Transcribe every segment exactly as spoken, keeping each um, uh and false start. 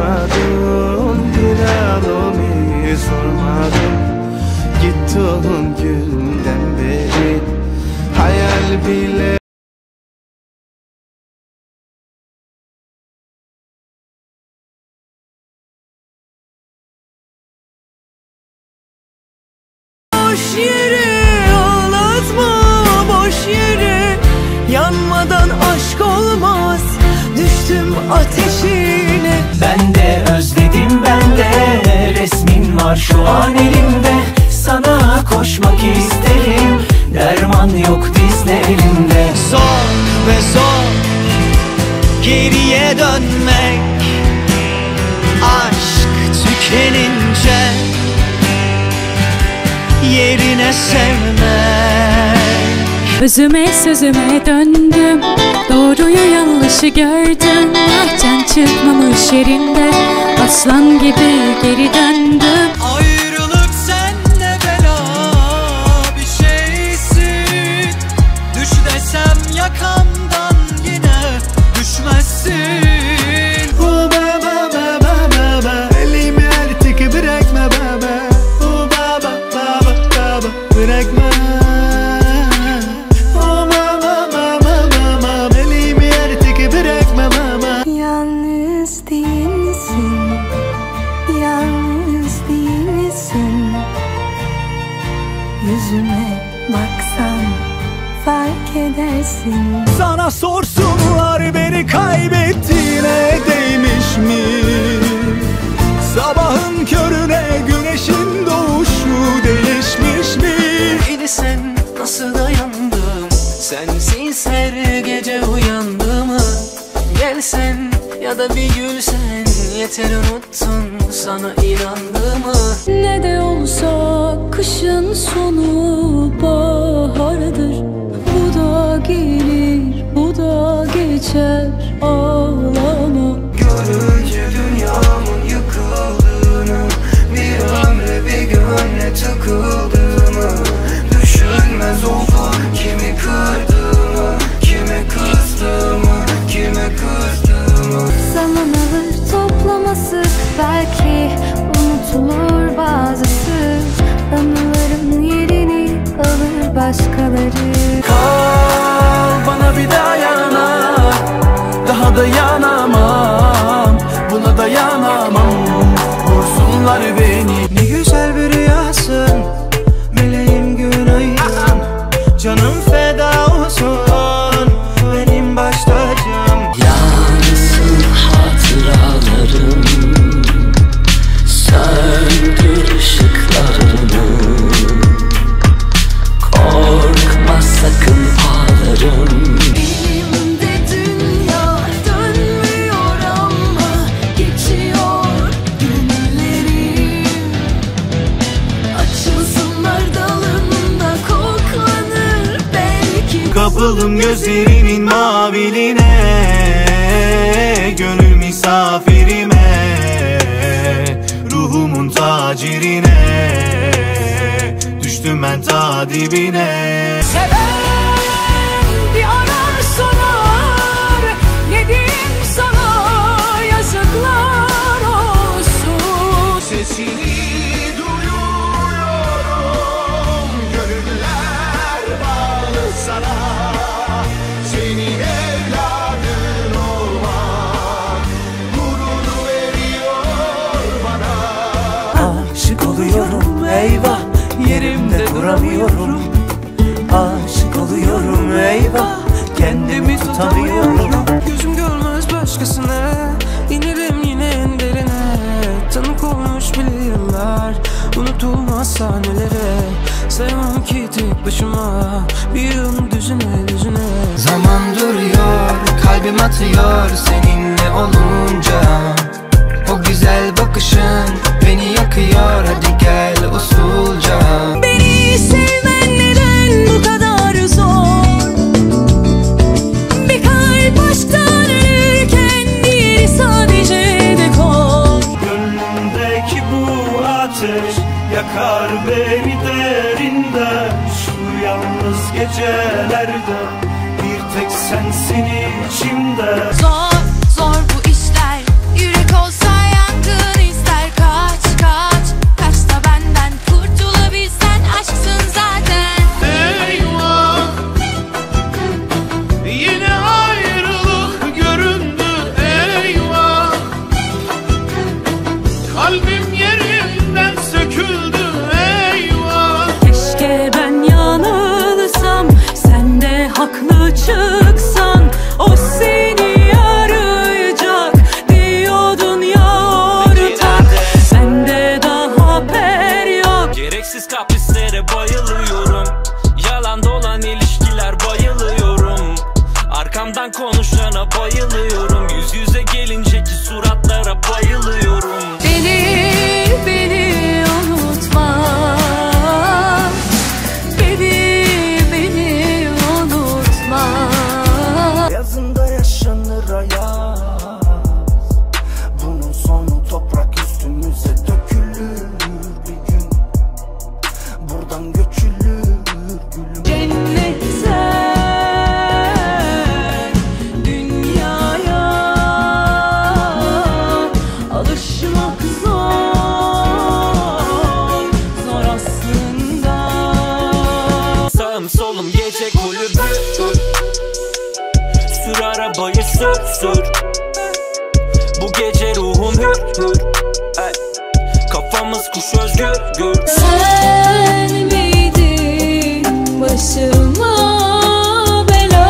sormadım, günahımı sormadım. Gittiğin günden beri hayal bile. Boş yere ağlatma, boş yere. Yanmadan aşk olmaz, düştüm ateşine. Ben de özledim, ben de resmin var şu an elimde. Sana koşmak isterim, derman yok dizlerimde. Zor ve zor geriye dönmek, aşk tükenince yerine sevmek. Özüme sözüme döndüm, doğruyu yanlışı gördüm. Ah, can çıkmamış yerinde, aslan gibi geri döndüm. Ayrılık senle bela bir şeysin. Düş desem yakamdan yine düşmezsin. Oh baba baba baba, elimi artık bırakma baba. Oh baba baba baba, bırakma. Oh baba baba baba, elimi artık bırakma baba. Yalnız değilsin, yalnız değilsin. Yüzüme baksan fark edersin. Sana sorsunlar beni kaybettiğine değmiş mi? Sabahın körüne güneşin doğuşu değişmiş mi? Bilsen nasıl dayandım, sensiz her gece uyandım. Gelsen ya da bir gülsen, yeter unuttun sana inandığımı. Ne de olsa kışın sonu bahardır. Bu da gelir, bu da geçer, ağlama. Görünce dünyamın yıkıldığını, bir ömre bir gönle tıkıldığımı, düşünmez oldum kimi kırdığımı, kime kızdığımı, kime kızdığımı. Zaman alır toplaması, belki unutulur bazısı. Anıların yerini alır başkaları. Kal bana bir dayana, daha dayanamam, buna dayanamam. Vursunlar beni. Ne güzel bir rüyasın, meleğim günaydın. Canım feda olsun, benim baş tacım. Yansın hatıralarım, söndür ışıklarını. Korkma sakın, ağlarım. Elimde dünya dönmüyor ama geçiyor günlerim. Açılsınlar dalında koklanır belki. Kapıldım gözlerinin maviliğine, gönül misafirime, ruhumun tacirine. Düştüm ben ta dibine. Seven bir arar sorar, yedim sana yazıklar olsun. Sesini duyuyorum, gönüller bağlı sana. Senin evladın olmak gurur veriyor bana. Aşık oluyorum eyvah, yerimde duramıyorum. Aşık oluyorum eyvah, kendimi tutamıyorum. Gözüm görmez başkasına, inerim yine en derine. Tanık olmuş bile yıllar, unutulmaz sahnelere. Sevmem ki tek başıma, bir yıl düzine düzine. Zaman duruyor, kalbim atıyor seninle olunca. O güzel bakışın beni yakıyor, hadi gel usulca. Beni sevmen neden bu kadar zor? Bir kalp aşktan ölürken diğeri sadece dekor. Gönlümdeki bu ateş yakar beni derinden. Şu yalnız gecelerde bir tek sensin içimde. Zor zor bu işler, yürek olsa ya. Gereksiz kaprislere bayılıyorum. Yalan dolan ilişkiler bayılıyorum. Arkamdan konuşana bayılıyorum. Yüz yüze gelinceki suratlara bayılıyorum. Beni, beni unutma. Beni, beni unutma. Yazında yaşanır hayat. Bunun sonu toprak üstümüze dökülür bir gün. Buradan göçülür gülüm. Cennetten dünyaya alışmak zor, zor aslında. Sağım solum gece kulübü. Sür arabayı sür sür. Bu gece ruhum hür hür. Ey. Kafamız kuş özgür gür. Sen miydin başıma bela?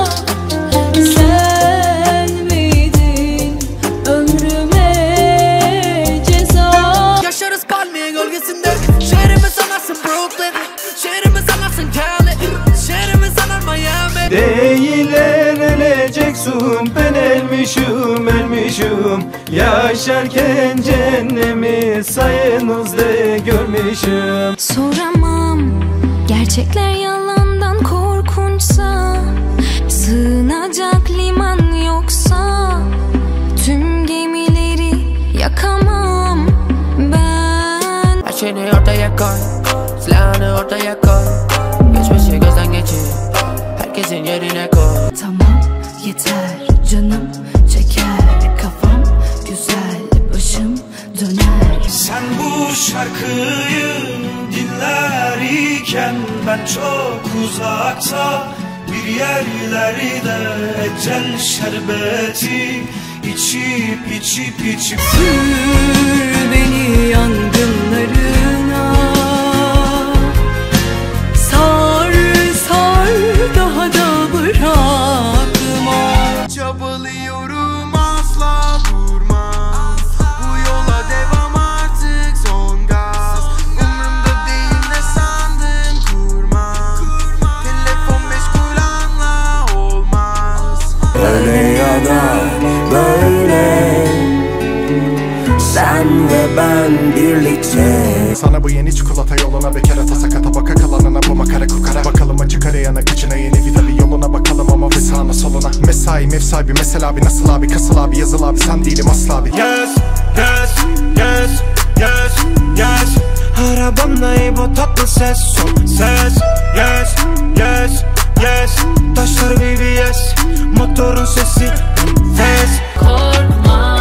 Sen miydin ömrüme ceza? Yaşarız palmiye gölgesinde. Şehrimi sanarsın Brooklyn, şehrimi sanarsın Cali, şehrimi sanar Miami. Değil ereceksin, ben elmişim elmişim. Yaşarken cennemi sayenizde görmüşüm. Soramam, gerçekler yalandan korkunçsa, sığınacak liman yoksa, tüm gemileri yakamam ben. Her şeyini ortaya koy, silahını ortaya koy. Geçmişi gözden geçir, herkesin yerine koy. Tamam yeter canım çeker, kafam güzel, başım döner. Sen bu şarkıyı dinler iken ben çok uzakta bir yerlerde ecel şerbeti içip içip içip Sür beni yangınlarına, sar sar daha da bırakma. Çabalıyorum asla durmaz. Bu yola devam artık son gaz. Umrumda değil ne sandın kurmaz. Telefon meşgul anla olmaz. Öyle ya da böyle sen ve ben birlikte. Sana bu yeni çikolata yoluna bir kere tasakata baka kalanına bu makara kukara. Bakalım acı arayana kıçına yeni vida bir yoluna bakalım ama ve sağına soluna. Mesai mevsabi mesela abi nasıl abi kasıl abi yazıl abi sen değilim asla abi. Yes yes yes yes yes. Arabamda bu tatlı ses son ses. Yes yes yes. Taşlar B B S motorun sesi ses. Korkma,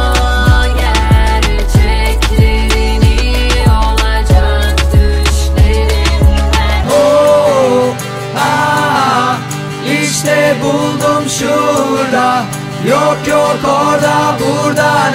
gerçeklerini olacak düşlerinden. Oh, ah, işte buldum şurada. Yok yok orada burada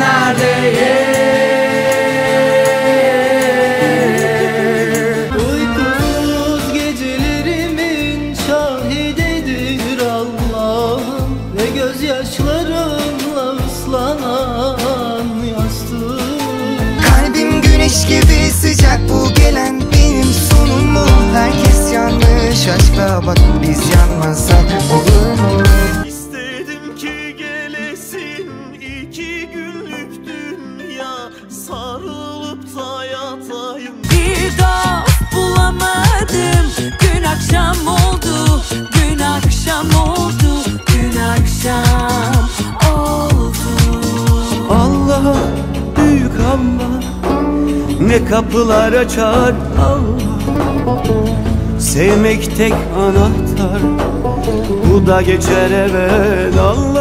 nerede? Uykusuz gecelerimin şahididir Allah'ım. Ve gözyaşlarımla ıslanan yastığım. Kalbim güneş gibi sıcak bu gelen benim sonum mu? Herkes yanlış aşka bak biz yanmasak olur mu? İstedim ki gelesin iki günlük dünya, sarılıp da yatayım. Bir dost bulamadım, gün akşam oldu, gün akşam oldu, gün akşam oldu. Allah büyük Allah ne kapılar açar Allah. Sevmek tek anahtar, bu da geçer evvel Allah.